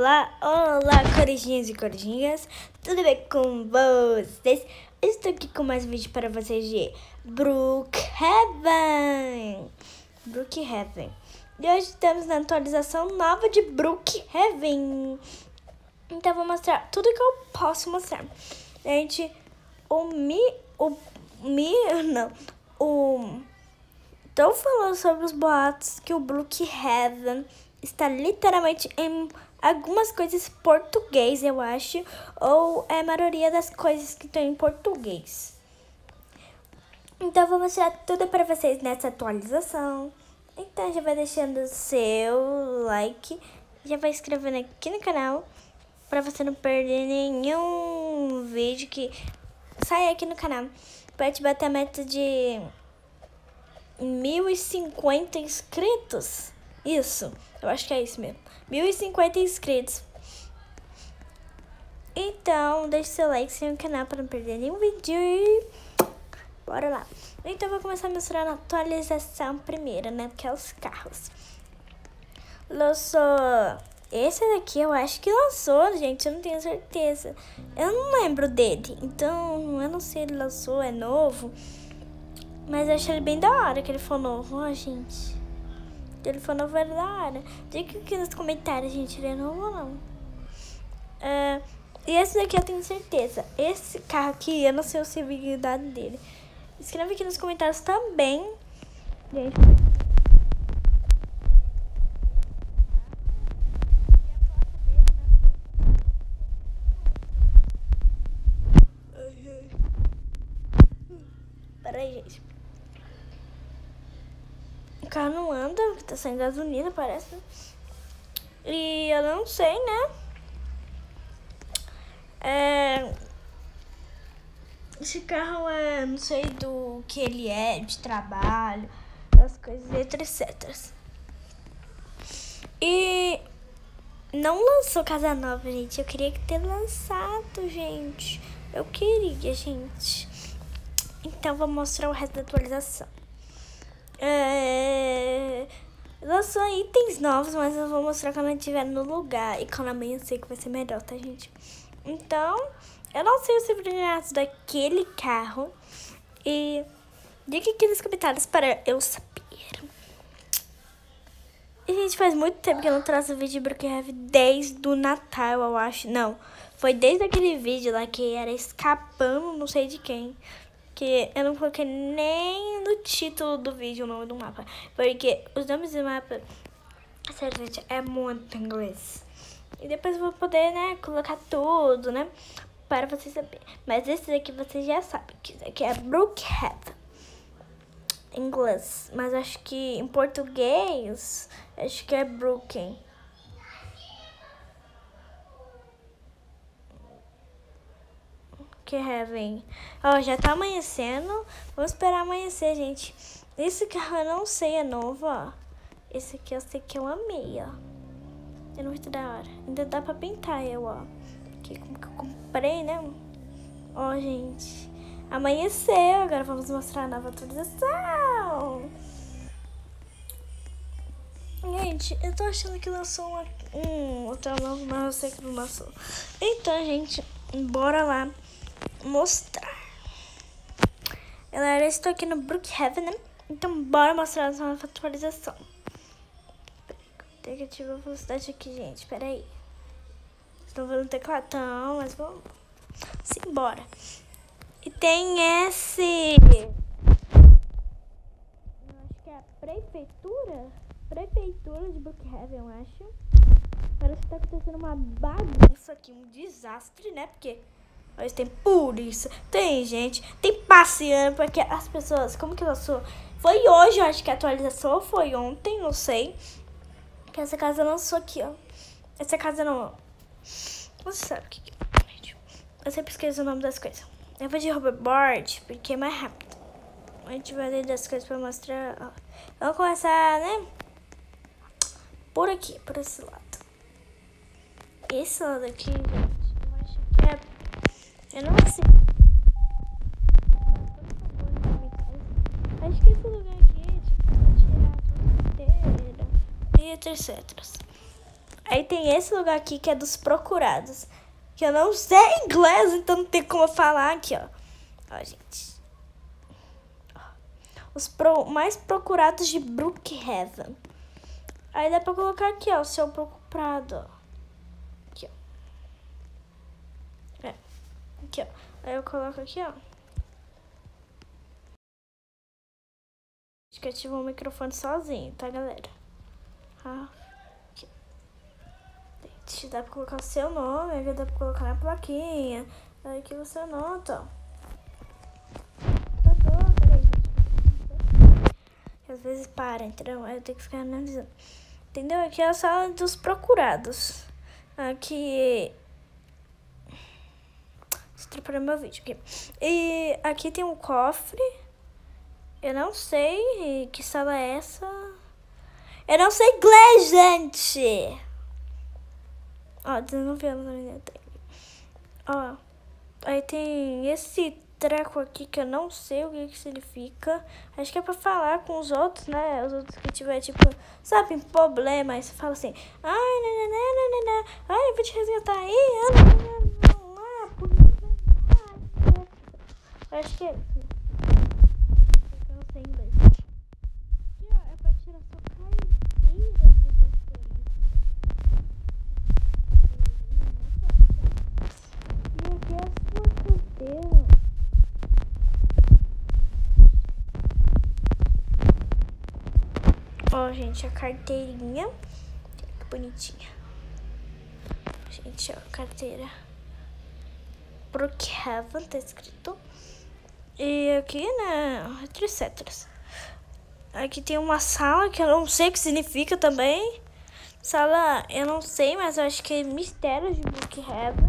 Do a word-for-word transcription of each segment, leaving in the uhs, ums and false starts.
Olá, olá, corujinhas e corujinhas, tudo bem com vocês? Eu estou aqui com mais um vídeo para vocês de Brookhaven. Brookhaven. E hoje estamos na atualização nova de Brookhaven. Então eu vou mostrar tudo que eu posso mostrar. Gente, o Mi... O Mi... Não. O... Estou falando sobre os boatos que o Brookhaven está literalmente em algumas coisas em português, eu acho. Ou é a maioria das coisas que estão em português. Então eu vou mostrar tudo para vocês nessa atualização. Então já vai deixando o seu like. Já vai inscrevendo aqui no canal. Para você não perder nenhum vídeo que sai aqui no canal. Para te bater a meta de mil e cinquenta inscritos. Isso, eu acho que é isso mesmo. mil e cinquenta inscritos. Então, deixe seu like, se inscreva no canal para não perder nenhum vídeo. E bora lá. Então, eu vou começar mostrando a atualização primeiro, né? Que é os carros. Lançou... Esse daqui eu acho que lançou, gente. Eu não tenho certeza. Eu não lembro dele. Então, eu não sei se ele lançou, é novo. Mas eu achei ele bem da hora que ele for novo, ó, gente. Ele for novo, era da hora. Diga aqui nos comentários, gente, ele é novo ou não. Uh, e esse daqui eu tenho certeza. Esse carro aqui, eu não sei a civilidade dele. Escreve aqui nos comentários também. Gente. Peraí, gente. O carro não anda, tá sem gasolina, parece. E eu não sei, né? É... Esse carro é... Não sei do que ele é, de trabalho, das coisas, etcétera. E... Não lançou Casa Nova, gente. Eu queria que ter lançado, gente. Eu queria, gente. Então, vou mostrar o resto da atualização. É... Lançou itens novos, mas eu vou mostrar quando eu estiver no lugar. E quando amanhecer que vai ser melhor, tá, gente? Então, eu não sei o significado daquele carro. E diga aqui nos comentários para eu saber. E, gente, faz muito tempo que eu não traço vídeo de Brookhaven desde o Natal, eu acho. Não, foi desde aquele vídeo lá que era escapando não sei de quem. Que eu não coloquei nem no título do vídeo o nome do mapa. Porque os nomes do mapa, sério, gente, é muito inglês. E depois eu vou poder, né, colocar tudo, né, para vocês saberem. Mas esse daqui vocês já sabem, que esse aqui é Brookhaven. Em inglês. Mas acho que em português, acho que é Brooklyn. Que Heaven. Ó, já tá amanhecendo. Vamos esperar amanhecer, gente. Esse carro eu não sei, é novo, ó. Esse aqui eu sei que eu amei, ó. É muito da hora. Ainda dá pra pintar eu, ó. Que como que eu comprei, né? Ó, gente. Amanheceu. Agora vamos mostrar a nova atualização. Gente, eu tô achando que lançou uma, um outro novo, mas eu sei que não lançou. Então, gente, bora lá mostrar. Galera, eu estou aqui no Brookhaven, né? Então bora mostrar a nova atualização. Tem que ativar a velocidade aqui, gente. Pera aí. Estão vendo o tecladão, mas vamos. Simbora. E tem esse... Eu acho que é a prefeitura. Prefeitura de Brookhaven, eu acho. Parece que tá acontecendo uma bagunça aqui, um desastre, né? Porque... Mas tem polícia, tem gente, tem passeando, porque as pessoas, como que lançou? Foi hoje, eu acho que a atualização, ou foi ontem, não sei. Que essa casa lançou aqui, ó. Essa casa não... Você sabe o que que é, gente? Eu sempre esqueço o nome das coisas. Eu vou de hoverboard, porque é mais rápido. A gente vai ler das coisas pra mostrar, ó. Vamos começar, né? Por aqui, por esse lado. Esse lado aqui, gente, eu acho que é... Eu não sei. Acho que esse lugar aqui é tipo pra tirar a fronteira e etcétera. Aí tem esse lugar aqui que é dos procurados. Que eu não sei inglês, então não tem como eu falar aqui, ó. Ó, gente. Ó. Os pro, mais procurados de Brookhaven. Aí dá pra colocar aqui, ó, o seu procurado, ó. Aqui, ó. É. Aqui, ó. Aí eu coloco aqui, ó. Acho que ativou o microfone sozinho, tá, galera? Ah. Dá pra colocar o seu nome, aí dá pra colocar na plaquinha. Aí que você anota, ó. Às vezes para, entendeu? Aí eu tenho que ficar analisando. Entendeu? Aqui é a sala dos procurados. Aqui... Deixa eu atrapalhar meu vídeo aqui. E aqui tem um cofre. Eu não sei que sala é essa. Eu não sei inglês, gente! Ó, dezenove anos na minha tela. Ó, aí tem esse treco aqui que eu não sei o que que significa. Acho que é pra falar com os outros, né? Os outros que tiver, tipo, sabe, problema. Aí você fala assim, ai, nananana, ai, eu vou te resgatar aí. Eu acho que é isso. Eu não sei inglês. Aqui, ó, é pra tirar sua carteira do motorista. E aqui é a sua carteira. Ó, gente, a carteirinha. Que bonitinha. Gente, ó, carteira. Brookhaven, tá escrito. E aqui, né, etcétera. Aqui tem uma sala que eu não sei o que significa também. Sala, eu não sei, mas eu acho que é Mistérios de Brookhaven.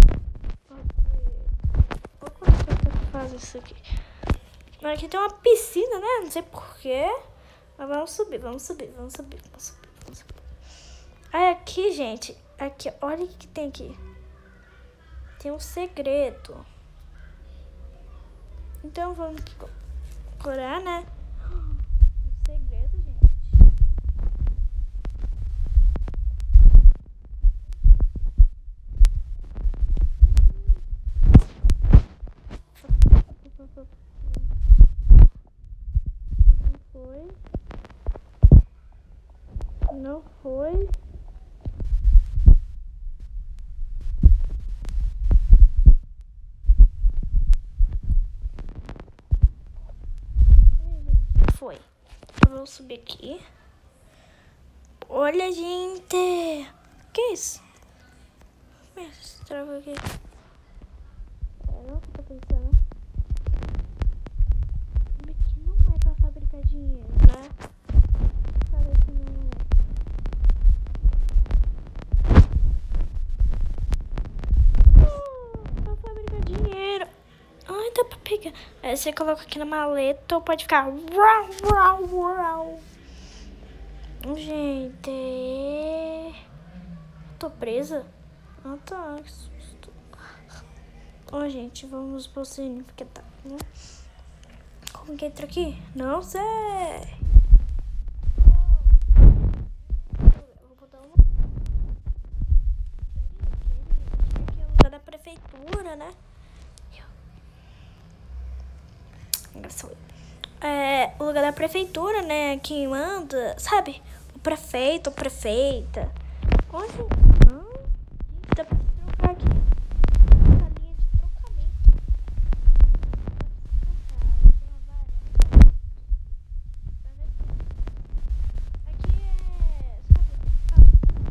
Pouco que faz isso aqui. Aqui tem uma piscina, né? Não sei porquê. Mas vamos subir, vamos subir, vamos subir, vamos subir, vamos subir. Aí aqui, gente, aqui, olha o que tem aqui. Tem um segredo. Então vamos procurar, né? Um segredo, gente. Não foi. Não foi. Foi. Vamos subir aqui. Olha, gente. Que é isso? Esse trava aqui. É, não tô pensando. Aqui não é pra fabricar dinheiro, né? Parece que não é. Oh, pra fabricar dinheiro. Ai, dá pra pegar. Aí você coloca aqui na maleta ou pode ficar. Uau, uau, uau. Gente. Tô presa? Ah, tá. Que susto. Ó, oh, gente, vamos pro significado. Né? Como que entra aqui? Não sei. Eu vou botar uma. Aqui é o lugar da prefeitura, né? É o lugar da prefeitura, né? Quem manda, sabe? O prefeito ou prefeita. Olha, não. Dá pra trocar aqui. Essa linha de trocamento. Aqui é, sabe?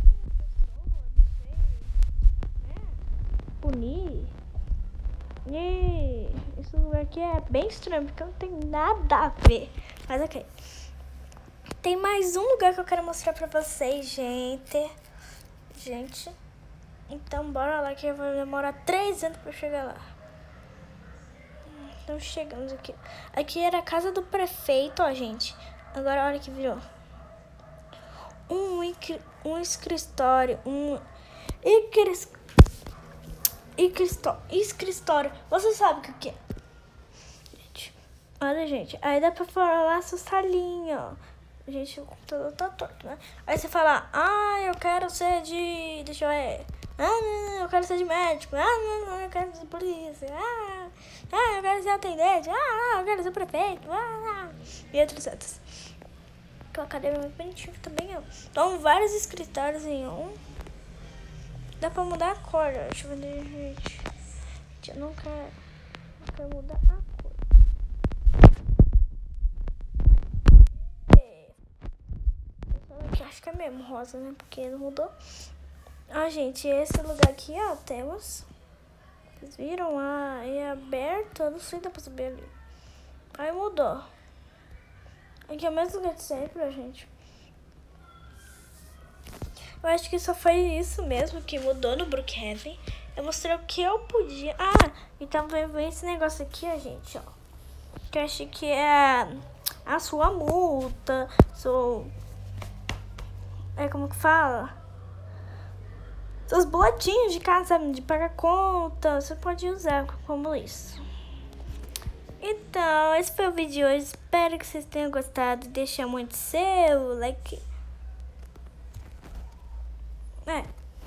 Punir a pessoa, não sei. Né? Punir. E esse lugar aqui é bem estranho, porque não tem nada a ver. Mas ok. Tem mais um lugar que eu quero mostrar pra vocês, gente. Gente. Então, bora lá que vai demorar três anos pra chegar lá. Então, chegamos aqui. Aqui era a casa do prefeito, ó, gente. Agora, olha que virou. Um, um escritório. Um... Escritório. Você sabe o que é? Gente, olha, gente. Aí dá pra falar sua salinha, ó. Gente, o computador tá torto, né? Aí você fala, ah, eu quero ser de... Deixa eu ver. Ah, não, não, eu quero ser de médico. Ah, não, não, eu quero ser de polícia. Ah, ah, eu quero ser atendente. Ah, eu quero ser prefeito. Ah, e outros outros. Que o academia é muito bonitinho também. Então, vários escritórios em um. Dá pra mudar a cor. Deixa eu ver, gente. Gente, eu não quero, não quero mudar a cor. Aqui, acho que é mesmo rosa, né? Porque não mudou. Ah, gente, esse lugar aqui, ó, temos. Vocês viram? Ah, é aberto. Eu não sei se dá pra subir ali. Aí mudou. Aqui é o mesmo lugar de sempre, gente. Eu acho que só foi isso mesmo que mudou no Brookhaven. Eu mostrei o que eu podia. Ah, e também veio esse negócio aqui, ó, gente, ó. Que eu acho que é a sua multa. Seu... É como que fala? Seus boletinhos de casa, sabe? De pagar conta. Você pode usar como isso. Então, esse foi o vídeo de hoje. Espero que vocês tenham gostado. Deixa muito seu like. É.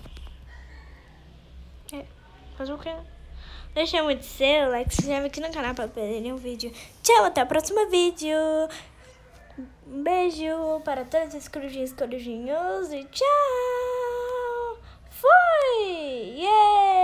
É. Faz o quê? Deixa muito seu like. Se inscreve aqui no canal para perder nenhum vídeo. Tchau, até o próximo vídeo. Um beijo para todos os corujinhos, corujinhos. E tchau. Fui! Yeah!